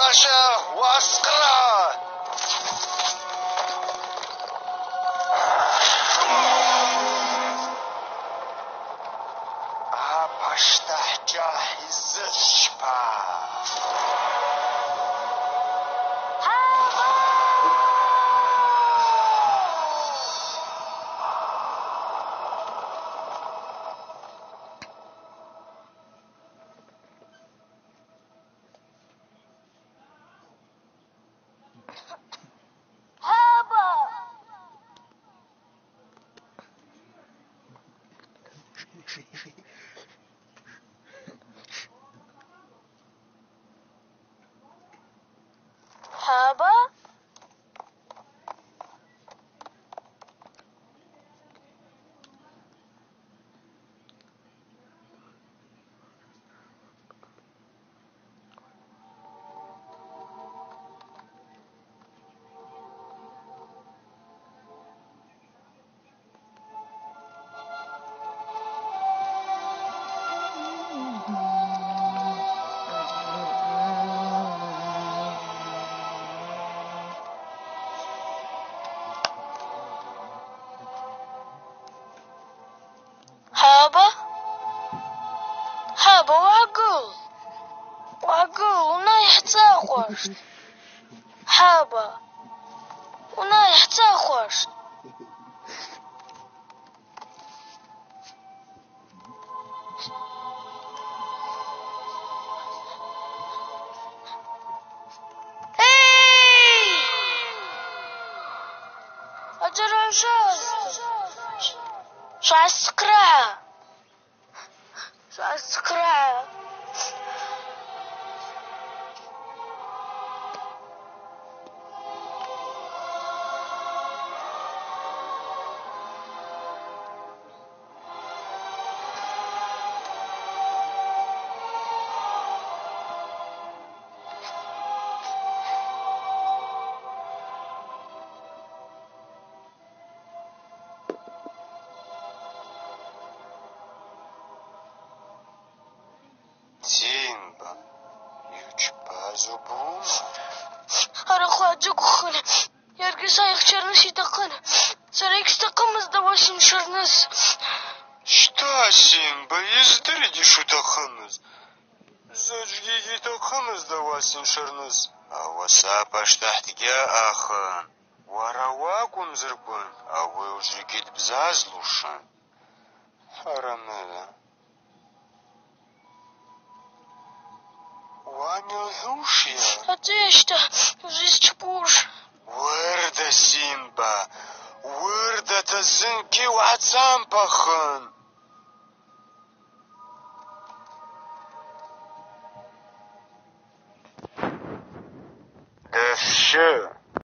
باشا واسقرا پاشته جاهز شپا هابا هابا هابا وعقول ونايح تاخوش هابا ونايح تاخوش أجر عشاش شو عالسكرة Simba, يجبازو بوما أنا خواجك خنا يرجع سايق شرنس يتقنا سريك استقمز دواشين شرنس Что, Симба, издриди шо тахымыз? Зажгиги тахымыз да васин шарныз. Аваса паштахтге ахын. Варавакун зыркун, а вы уже гид бзазлушан. Харамеда. Ванил хушия. А ты что, жизнь пуш? Вырда, Симба, вырда тазынки ватсам пахын. Да все.